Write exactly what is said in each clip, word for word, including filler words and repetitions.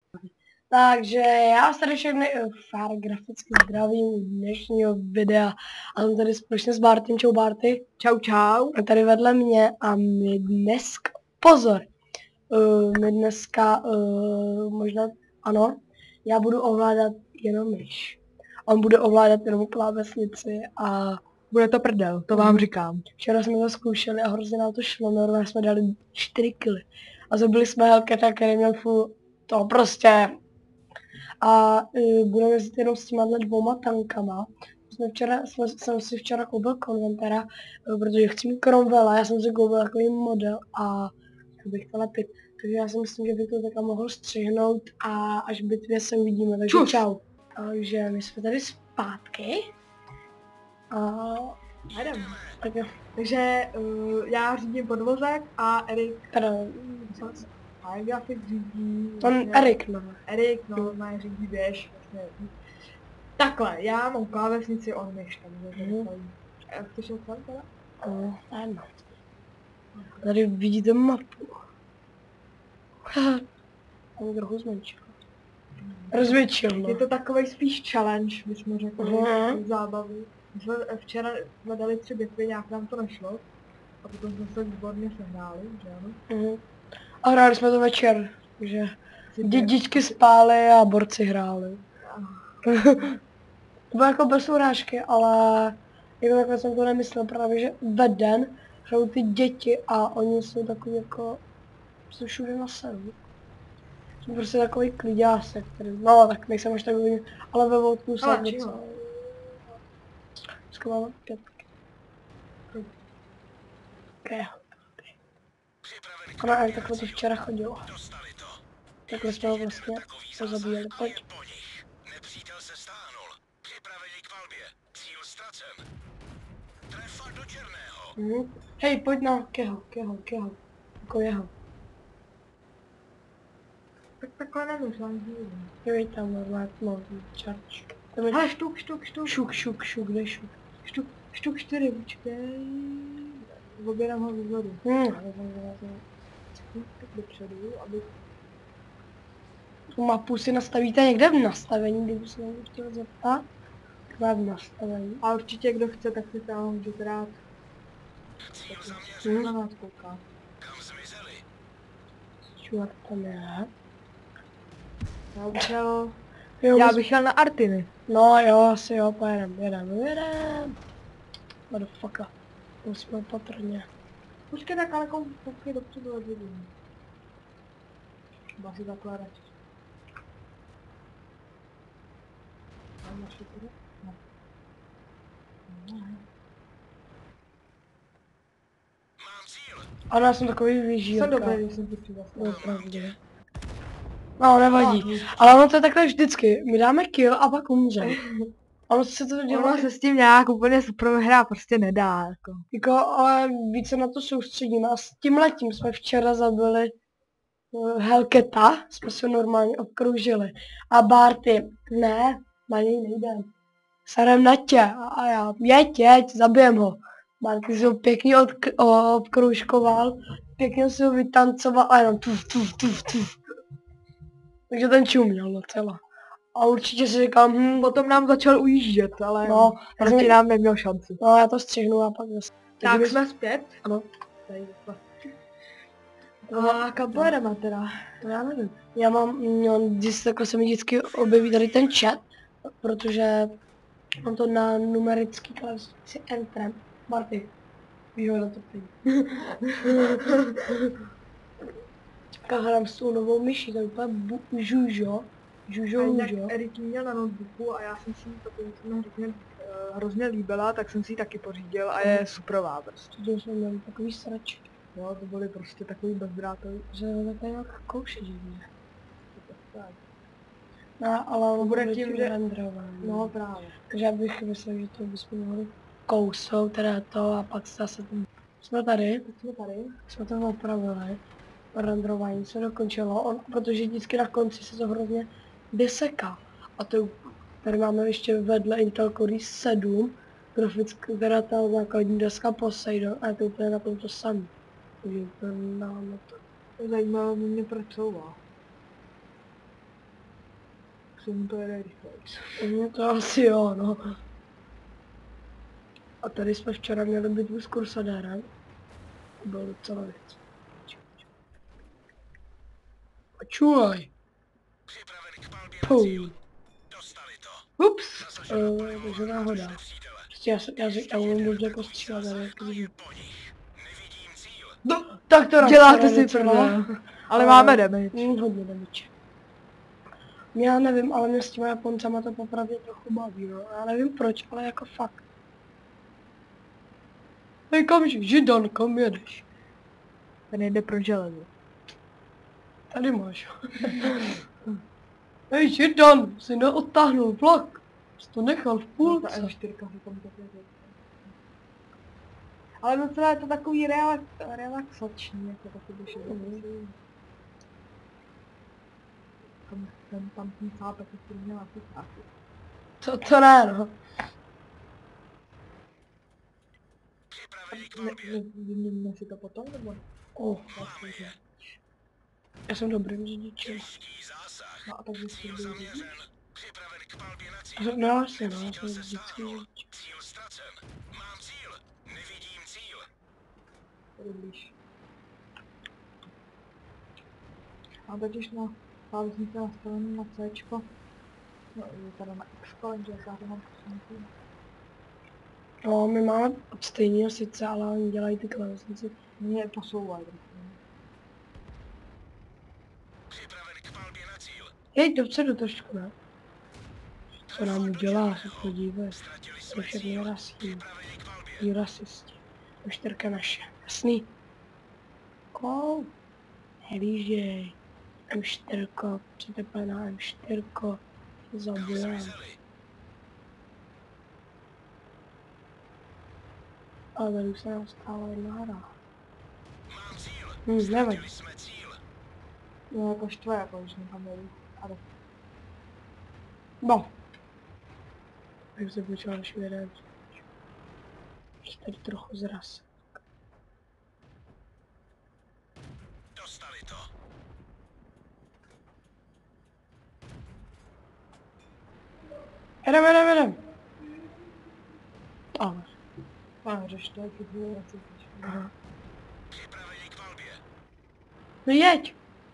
Takže já vás tady všechny fár graficky zdravím u dnešního videa a jsem tady společně s Bartym. Čau Barty. Čau čau. A tady vedle mě a my dneska, pozor, uh, my dneska, uh, možná, ano, já budu ovládat jenom myš. On bude ovládat jenom klávesnici a Bude to prdel, to vám říkám. včera jsme to zkoušeli a hrozně nám to šlo, normálně jsme dali čtyři kily. A zabili jsme Hellcata, který měl full, to prostě. A uh, budeme jezdit jenom s těma dvouma tankama. Jsme včera, jsme, jsem si včera koupil konventera, uh, protože chci mít Cromwella, já jsem si koupil takový model a bych to lepit. Takže já si myslím, že bych to takhle mohl střihnout a až v bitvě se uvidíme, takže Čus. čau. Takže my jsme tady zpátky. A Jdem. tak jo, Takže uh, já řídím podvozek a Erik, teda, a grafik řídí... on vlastně- Erik, no. Erik, no, má řídí běž, vlastně. Takhle, já mám klávesnici, on myš, takže to Mhm. je celý. A chceš jít celý teda? No, ano. Tady vidíte mapu. Tam trochu zmenšil. Rozvětšil, no. Je to takovej spíš challenge, bychom řekli, Mhm. zábavy. My jsme včera jsme dali tři bitvy, nějak nám to nešlo. A potom jsme se výborně sehráli, že ano? Mhm. A hráli jsme to večer, takže dědičky spály a borci hráli. To bylo jako bez urážky, ale jako takhle jsem to nemyslel, právě že ve den hrajou ty děti a oni jsou takový jako, jsou všude na seru. Jsem prostě takový klidásek, který, no tak nejsem až takový, ale ve vodku jsem Ale docela. čeho? Dneska máme pětky. Okay. Ano, a takhle to včera chodilo. Takhle jsme ho vlastně pozabíjeli. Pojď. Nepřítel se stáhnul. Připraveni k palbě. Cíl ztracen. Trefa do černého. Mhm. Hej, pojď na keho, keho, keho. Jako jeho. Tak takhle nemyslím, díl. Dívej tam normálně, no, čarč. Tam je Hele, štuk, štuk, štuk, šuk, šuk, šuk, kde je šuk? štuk, štuk čtyři, počkej. Obědám ho vzadu. Hmm. Tak dopředu, aby... Tu mapu si nastavíte někde v nastavení, kdyby se mě chtěl zeptat. Taková v nastavení. A určitě kdo chce, tak si tam můžete dát. Cíl Tak zaměřen. na nás kouká. Kam zmizeli? Čuvat tam je. Já bych šel... Jo, Já mus- bych šel na Artiny. No jo, asi jo, pojedem, jedem, jedem. Motherfucker. Musíme opatrně. Počkej, tak ale koukej dopředu a vidím. Třeba si takhle radši. Tam naši tady? No. No. Mám cíl. A já jsem takový vyžírka. Jsem dobrý, když jsem ti přizastavil. No, pravdě. No, nevadí. Ale ono to je takhle vždycky. My dáme kill a pak umřeme. Ono se to dělá, Ono se s tím nějak úplně super hra prostě nedá, jako. jako, ale více na to soustředíme. A s tímhletím jsme včera zabili uh, Hellcata, jsme se normálně obkroužili. A Barty, ne, na něj nejdem. Sarem na tě. A, a já, jeď, jeď, zabijem ho. Barty si ho pěkně odk- o, obkroužkoval, pěkně si ho vytancoval a jenom tuf, tuf, tuf, tuf. Takže ten čuměl docela. A určitě si říkám, hm, Potom nám začal ujíždět, ale no, já proti jsem, nám neměl šanci. no, já to střihnu a pak zase. Tak Takže jsme zpět. Ano. Tady a kam pojedeme teda? to já nevím. Já mám, no, když takhle se mi vždycky objeví tady ten chat, protože mám to na numerický klávesnici Enterem. Marty, víš ho na to pět. Já hrám s tou novou myší, to je úplně bu- žužo. Žužo, Jinak žužo. Erik ji měl na notebooku a já jsem si ji, protože se mi hrozně, uh, hrozně líbila, tak jsem si ji taky pořídil a je superová prostě. To jsme měli takový sračky, Jo, to byly prostě takový bezdrátový. že to takhle nějak kouše divně. No, ale ono bude bude tím, tím že- renderování. No právě. Takže já bych myslel, že to bychom mohli kousnout teda to a pak zase ten... Jsme tady, Tak jsme tady. jsme to opravili. Renderování se dokončilo, on, protože vždycky na konci se to hrozně vyseká. A to tady máme ještě vedle Intel Core i sedm, grafická, teda ta základní deska Poseidon, a je to úplně na tom to samé. Takže to máme to. Zajímalo mě, proč couvá. se mu to jede rychleji. No to asi jo, no. A tady jsme včera měli bitvu s Kursadérem. To bylo docela věc. A čuvaj. Připraven k palbě na Pum. cíl. Dostali to. Ups. Nasaženo Uh, palivo takže na náhoda. náš nepřítele. Prostě já, se- já, já, já umím dobře postřílet, ale jako A je po nich. Nevidím cíl. no, tak to Děláte nastane si docela. prdel. Ale máme damage. Mm, hodně damage. Já nevím, ale mě s těma Japoncama to popravdě trochu baví, no. Já nevím proč, ale jako fakt. Hej, kam jsi? Židan, kam jedeš? Ten jde pro železo. Tady máš. Hej, Židan, jsi neodtáhnul vlak. Jsi to nechal v No, ta půlce. M čtyři se tam také jde. Ale docela je to takový relax, relaxační, jako takový šedý. Tam, ten, tam ten sápek, který měla ty sápky. To, to ne, no. Připraveni k Ne, palbě. ne, vyměníme si to potom, nebo? Oh, Máme je. já jsem dobrým řidičem. Těžký zásah. No a takže si Cíl to zaměřen. Připraven k palbě na cíl. No asi, no, já Nepřítel jsem se vždycky stáhnul. řidič. Cíl ztracen. Mám cíl. Nevidím cíl. tady blíž. Mám totiž na klávesnici nastavený na Cčko. No, je teda na Xko, jenže já to mám posunutý. No, my máme od stejného sice, ale oni dělají ty klávesnici. Mě posouvají trochu. Připraven k palbě na cíl. Jeď dopředu trošku, ne? Co nám udělá, se podívej. Ztratili To jsme všechny cíl. rasí. Připraveni k palbě. Jí rasisti. M čtyři naše. Jasný. Kou. Helížej. M čtyři, přetepená M čtyři. Kam Zabijám. zmizeli? Ale tady už se nám stala jedna hra. Mám cíl. Hm, nevadí. Ztratili jsme cíl. No jako štve, jako už někam jdu. Ale No. Tak se počal další jeden. Ještě tady trochu zraz. Dostali to. Jedem, jedem, jedem. Ale. pane, řeš to, jak je jak se píš. Aha. Připraveni k palbě. No jeď.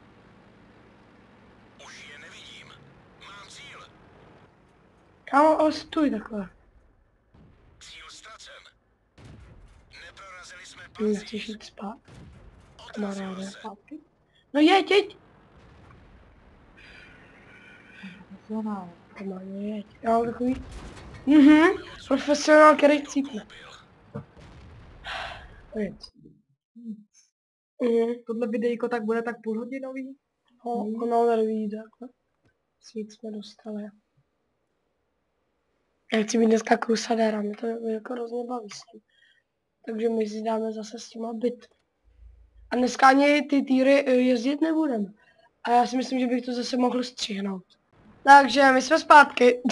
Už je nevidím. Mám cíl. Kámo, ale stůj takhle. Cíl ztracen. Neprorazili jsme Nechceš pancíř. jít spát? Odrazil kamaráde. se. Zpátky? No jeď, jeď. Profesionál. Normálně jeď. Já mám takový... Mhm. Profesionál, který cípne. Jeď. Mhm. Tohle videjko tak bude tak půlhodinový? No, ono tady vidí takhle. Svít jsme dostali. Já chci být dneska Crusadera, mě to jako hrozně baví s ním. Takže my si dáme zase s těma byt. A dneska ani ty týry eh, jezdit nebudeme. A já si myslím, že bych to zase mohl střihnout. Takže my jsme zpátky.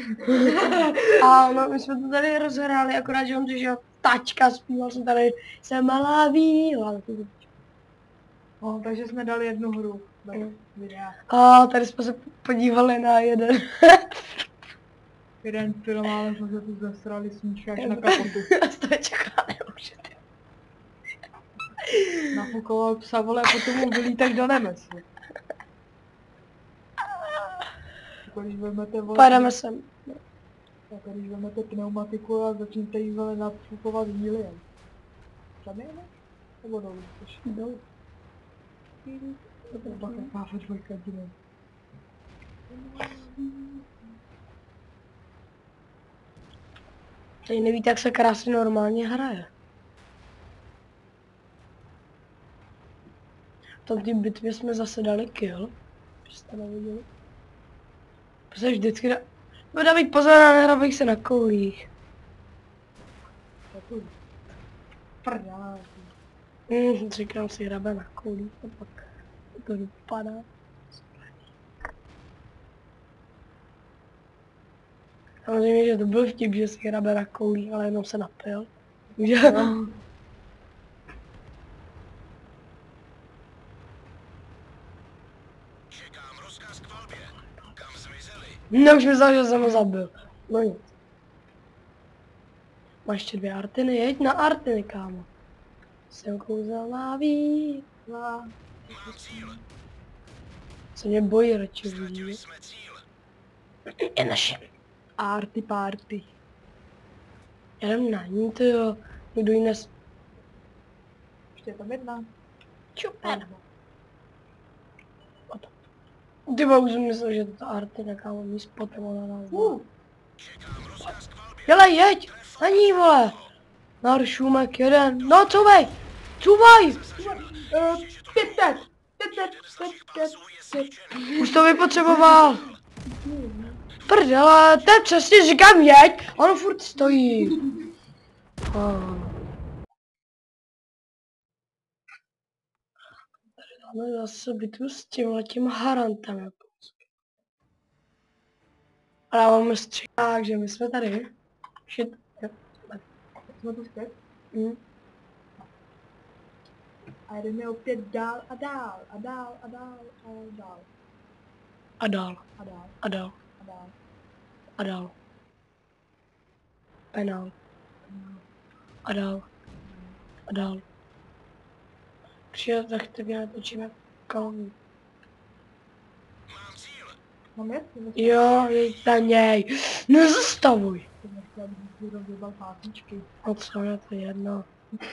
A no, my jsme to tady rozhráli, akorát, že on přišel tačka, zpíval jsem tady, jsem malá víla. No, takže jsme dali jednu hru. Do Mm. videa. A tady jsme se podívali na jeden. Jeden film, ale jsme se tu zasrali smíška až na kapotu. Stačka nemůžete. Nafukoval psa, vole, a potom mu vylítaš do nemyslu. Jako když vezmete, vole, Pojedeme sem. jako když vezmete pneumatiku a začnete jí, vole, nafukovat helium. Tam je, ne? Nebo dolů, což Jdou. to pak taková dvojka dílem. Tady nevíte, jak se krásně normálně hraje. Tam v té bitvě jsme zase dali kill. Jste neviděli. Prostě vždycky da... No David, pozor, nehrabej se na koulích. Takový. Prdá. Mm, říkám si, hrabe na koulích a pak to dopadá. Samozřejmě, že to byl vtip, že si hrabe na koulích, ale jenom se napil. Takže... No. Čekám rozkaz k palbě. Kam zmizeli? No už myslel, že jsem ho zabil. No nic. Máš ještě dvě Artiny, jeď na Artiny, kámo. Jsem kouzelná výzva. Mám cíl. Se mě bojí radši Ztratili vidí. jsme cíl. Je naše. Arty party. Jedem na ní, to jo. Někdo jiný nes... Ještě je tam jedna. Čupen. Ty už jsem myslel, že to ta Artina, kámo, mý spotem ona nás dá. Uh, Čekám rozkaz k palbě. Hele, jeď! Na ní, vole! Nár šumek, jeden. No, couvej! Couvej! uh, pět set. Pět set. Pět, pět, pět. Už to vypotřeboval. Prdele, to je přesně říkám jeď, ono furt stojí. Oh. Tady máme zase bitvu s tímhletím harantem. jako. A dáváme střih, takže my jsme tady. Shit. Jo. Jsme tu zpět. Hm. A jdeme opět dál a dál a dál a dál a dál A dál, a dál a dál, a dál. a dál. Penál. A dál. A dál. Přijde, tak teď natočíme kalmu. Mám cíl. Mám jet? Jo, jeď na něj. Nezastavuj. Jsem nechtěla, abych si rozjebal pásničky. No co, je to jedno.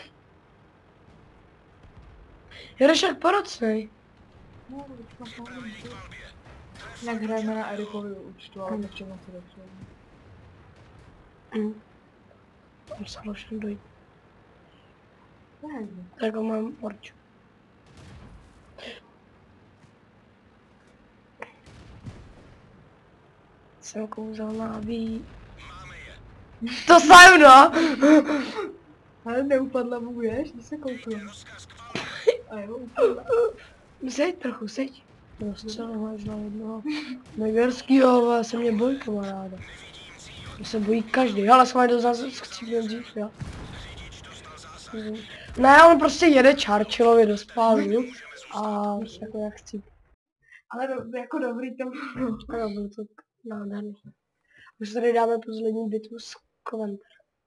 Jedeš jak porocnej. No, to už mám Připraveni k palbě. Jinak hrajeme na Erikovi účtu, ale to všechno se došlo. Hm. Tam se musím dojít. Ne, Tak ho mám orču. Jsem kouzelná ví. Máme je. To jsem, no! ale neupadla mu, víš, když se kouknu. Rozkaz k palbě. A jo, upadla. Seď trochu, seď. No střel možná jednoho. Negerskýho, ale se mě bojí kamaráda. Nevidím cíl. To se bojí každý. Ale schválně to zase skřípil dřív, jo. Řidič dostal zásah. Ne, on prostě jede Churchillovi do spálu. A jako jak chci. Ale do, jako dobrý to bylo. Ano, bylo to nádherný. Už tady dáme poslední bitvu s Coventry.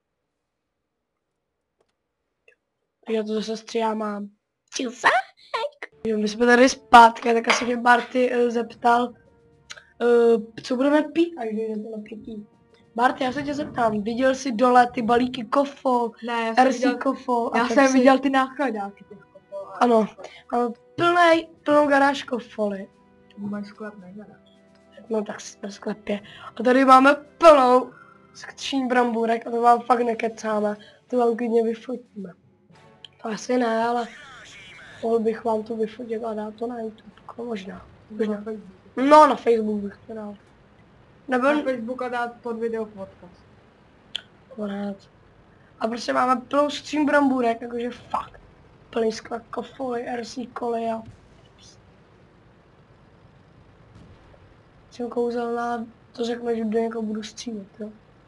Já to zase stříhá mám. Čilsák! My jsme tady zpátky, tak asi mě Barty uh, zeptal, uh, co budeme pít, až jdete na pití. Barty, já se tě zeptám, viděl jsi dole ty balíky kofol, Ne, já jsem R C viděl, kofol a já tak jsem si- viděl ty nákladáky těch kofol. a- Ano, ano, plnej, plnou garáž kofoly. Mají sklep, ne, garáž. No tak jsme v sklepě. A tady máme plnou skříň brambůrek a to vám fakt nekecáme. To vám klidně vyfotíme. To asi ne, ale mohl bych vám to vyfotit a dát to na YouTube. Možná. Možná na Facebook. No, na Facebook bych to dal. Nebo Na Facebook a dát pod video podcast. Pořád. A prostě máme plnou skříň brambůrek, jakože fakt. Plný sklad kofoly, R C koly a... Jsem kouzelná, to řekne, že do někoho budu střílet, jo.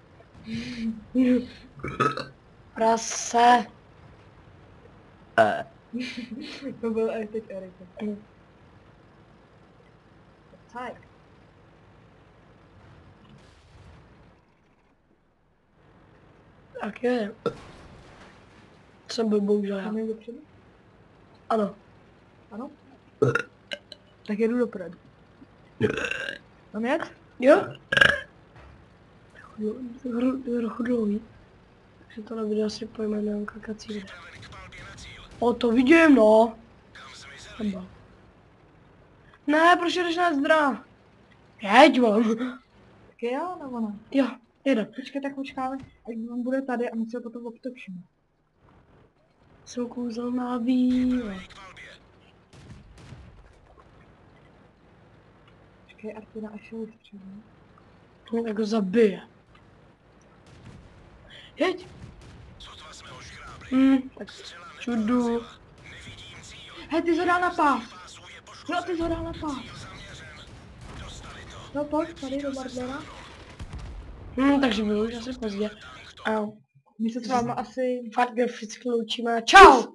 Prase. To byl i teď Erik. Mm. Tak. Tak je. Jsem byl bohužel já. Máme jít dopředu? Ano. Ano? Tak jedu dopredu. Mám jet? Jo? Trochu dlouhý. Takže tohle video si pojmenujeme kakací video. Připraven k palbě na cíl. O, to vidím, no. Kam zmizeli? Nebo. Ne, proč jdeš na zdra? Jeď, vole. Tak je já nebo ne? Jo, jedem. Počkej, tak počkáme, až on bude tady a my se potom obtočíme. Jsem kouzelná víla. Připraveni k palbě. Počkej, Artina až ho vystřelí. No, tak ho zabije. Jeď. Sotva jsme ho škrábli. Hm, tak Střela čudu. neporazila. Nevidím cíl. Hej, ty jsi ho dal na pás! Pásů je Jo, poškozen. ty jsi ho dal na pás! Cíl zaměřen. Dostali to. No pojď, tady do Bardera. Hm, takže bylo už asi pozdě. A My se s váma asi... fakt graficky loučíme. Čau!